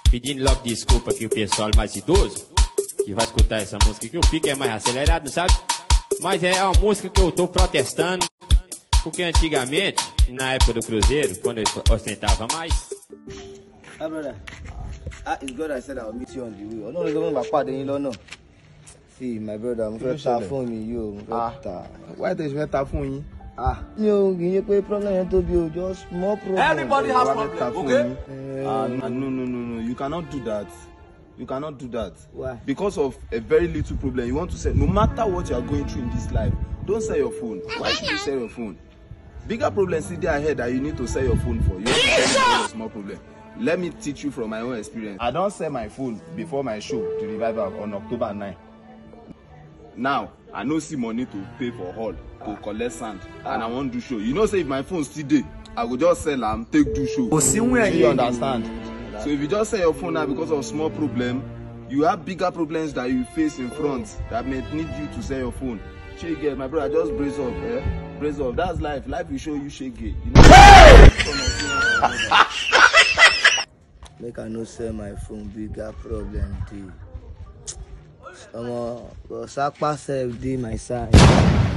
pedindo logo desculpa aqui o pessoal mais idoso, que vai escutar essa música, que o pique é mais acelerado, sabe? Mas é uma música que eu tô protestando, porque antigamente, na época do Cruzeiro, quando eu ostentava mais... Ah, brother. It's God I said I'll meet you on the way. I don't know about part in London. See, my brother, I'm going to phone you. Why does you have phone? You problem to be just small problem. Everybody has problem, okay? No. You cannot do that. You cannot do that. Why? Because of a very little problem. You want to say, no matter what you are going through in this life, don't sell your phone. Why should you sell your phone? Bigger problems sit there ahead that you need to sell your phone for. You want to sell a small problem. Let me teach you from my own experience. I don't sell my phone before my show to Revival on October 9. Now, I no see money to pay for hall, to collect sand, and I want to do show. You know, say if my phone still there, I will just sell and take do show. You understand? So if you just sell your phone now because of small problem, you have bigger problems that you face in front that may need you to sell your phone. Shake it, my brother, just brace up, eh? Brace up. That's life. Life will show you shake it. You know? Make I no sell my phone, bigger problem too. Sakpa self dey my side.